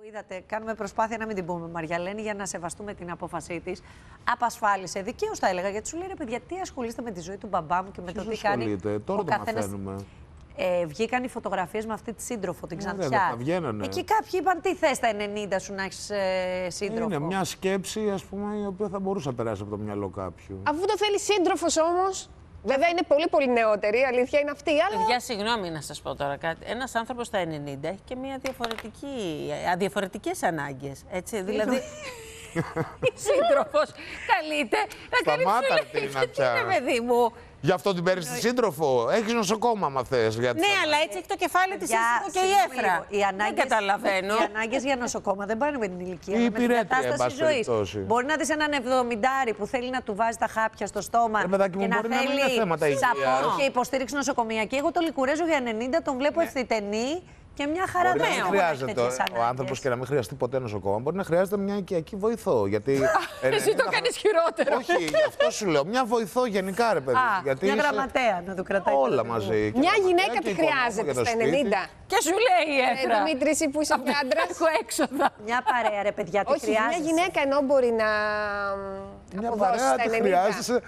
Είδατε, κάνουμε προσπάθεια να μην την πούμε Μαριαλένη για να σεβαστούμε την απόφασή της. Απασφάλισε, δικαίως θα έλεγα, γιατί σου λέει ρε παιδιά, τι ασχολείστε με τη ζωή του μπαμπά μου και με το τι κάνει. Τώρα το μαθαίνουμε. Βγήκαν οι φωτογραφίες με αυτή τη σύντροφο, την Ξανθιά. Θα βγαίνανε. Εκεί κάποιοι είπαν τι θες τα 90 σου να έχεις σύντροφο. Είναι μια σκέψη, ας πούμε, η οποία θα μπορούσε να περάσει από το μυαλό κάποιου. Αφού το θέλει σύντροφος όμως. Βέβαια είναι πολύ πολύ νεότερη, η αλήθεια είναι αυτή. Αλλά... Παιδιά, συγγνώμη να σας πω τώρα κάτι. Ένας άνθρωπος στα 90 έχει και διαφορετικές ανάγκες. Έτσι, δηλαδή. Η σύντροφος καλείται να κάνει ψηλή. Τι είναι, παιδί μου. Γι' αυτό την παίρνεις τη σύντροφο. Έχεις νοσοκόμα, άμα θες. Ναι, αλλά έτσι έχει το κεφάλι της σύντροφο και η Έφρα. Δεν καταλαβαίνω. Οι ανάγκες για νοσοκόμα δεν πάνε με την ηλικία. Η με την κατάσταση ζωής. Μπορεί να δεις έναν 70 που θέλει να του βάζει τα χάπια στο στόμα και να θέλει σαπό και υποστήριξη νοσοκομιακή. Εγώ το Λικουρέζο για 90 τον βλέπω ευθυτενή. Και μια χαρά δεν χρειάζεται ο άνθρωπος και να μην χρειαστεί ποτέ νοσοκόμα. Μπορεί να χρειάζεται μια οικιακή βοηθό. Γιατί. Εσύ το κάνεις χειρότερο. Όχι, γι' αυτό σου λέω. Μια βοηθό γενικά, ρε παιδί. Μια γραμματέα να του κρατάει. Όλα μαζί. Μια γυναίκα τη χρειάζεται στα 90. Και σου λέει η Έφρα. Δημήτρη, εσύ που είσαι άντρας. Έχω έξοδα. Μια παρέα, ρε παιδιά, τη χρειάζεται. Μια γυναίκα ενώ μπορεί να. Μια παρέα τη χρειάζεσαι.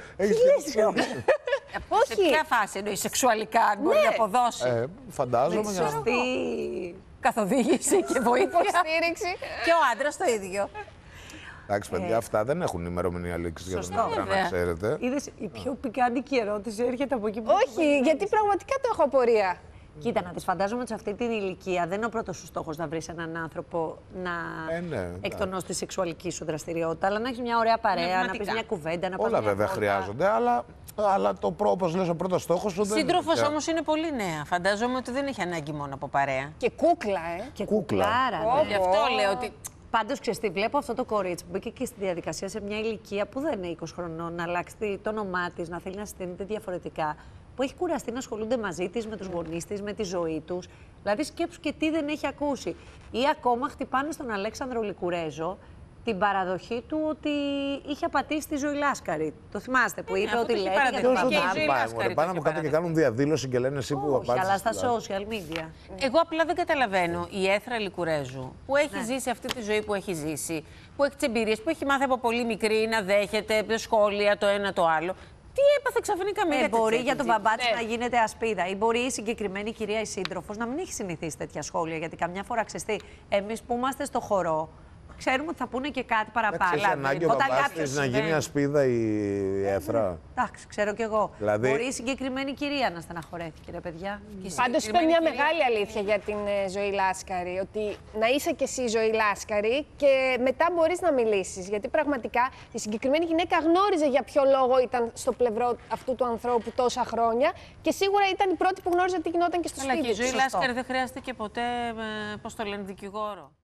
Σε ποια φάση εννοεί σεξουαλικά, αν μπορεί να αποδώσει. Φαντάζομαι. Σωστή καθοδήγηση και βοήθεια. Υποστήριξη. Και ο άντρας το ίδιο. Εντάξει, παιδιά, αυτά δεν έχουν ημερομηνία λήξη για τον άντρα, να ξέρετε. Είδες, η πιο πικάντικη ερώτηση έρχεται από εκεί που. Όχι, γιατί πραγματικά το έχω απορία. Κοίτα, να τη φαντάζομαι ότι σε αυτή την ηλικία δεν είναι ο πρώτος σου στόχος να βρεις έναν άνθρωπο να εκτονώσει τη σεξουαλική σου δραστηριότητα, αλλά να έχεις μια ωραία παρέα, να πεις μια κουβέντα, να πας. Όλα βέβαια χρειάζονται, αλλά όπως λες, ο πρώτος στόχος σου δεν είναι. Σύντροφος όμως είναι πολύ νέα. Φαντάζομαι ότι δεν έχει ανάγκη μόνο από παρέα. Και κούκλα, Και κουκλάρα. Γι' αυτό λέω ότι. Πάντως, ξέρεις τι, βλέπω αυτό το κορίτσι που μπήκε και στη διαδικασία σε μια ηλικία που δεν είναι 20 χρονών, να αλλάξει το όνομά της, να θέλει να συστήνεται διαφορετικά. Που έχει κουραστεί να ασχολούνται μαζί της, με τους γονείς της, με τη ζωή τους. Δηλαδή, σκέψου και τι δεν έχει ακούσει. Ή ακόμα χτυπάνε στον Αλέξανδρο Λικουρέζο την παραδοχή του ότι είχε απατήσει τη Ζωή Λάσκαρη. Το θυμάστε που είπε ότι λέει για τον παπά. Πάνε από κάτω και κάνουν διαδήλωση και λένε εσύ που απάτησες. Αλλά στα social media. Εγώ απλά δεν καταλαβαίνω η Έφρα Λικουρέζου που έχει ζήσει αυτή τη ζωή που έχει ζήσει, που έχει τις εμπειρίες, που έχει μάθει από πολύ μικρή να δέχεται σχόλια το ένα το άλλο. Τι έπαθε ξαφνικά με μπορεί για τον μπαμπά της να γίνεται ασπίδα, ή μπορεί η συγκεκριμένη κυρία η σύντροφος να μην έχει συνηθίσει τέτοια σχόλια. Γιατί καμιά φορά ξεστή, εμείς που είμαστε στο χορό, ξέρουμε ότι θα πούνε και κάτι παραπάνω. Έχει ανάγκη ο μπαμπάς της να γίνει ασπίδα η Έφρα. Εντάξει, ξέρω κι εγώ. Δηλαδή... Μπορεί η συγκεκριμένη κυρία να στεναχωρέθηκε, ρε παιδιά. Πάντως είπε μια μεγάλη αλήθεια για την Ζωή Λάσκαρη. Ότι να είσαι κι εσύ Ζωή Λάσκαρη και μετά μπορείς να μιλήσεις. Γιατί πραγματικά η συγκεκριμένη γυναίκα γνώριζε για ποιο λόγο ήταν στο πλευρό αυτού του ανθρώπου τόσα χρόνια και σίγουρα ήταν η πρώτη που γνώριζε τι γινόταν και στο σπίτι. Αλλά και η Ζωή Λάσκαρη δεν χρειάζεται και ποτέ, πώς το λένε, δικηγόρο.